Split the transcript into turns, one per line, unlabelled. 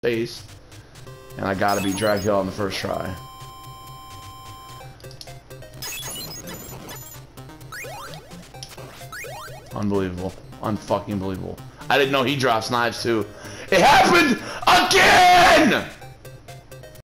face. And I gotta beat Dracula on the first try. Unbelievable. Unfucking believable. I didn't know he drops knives too. It happened again!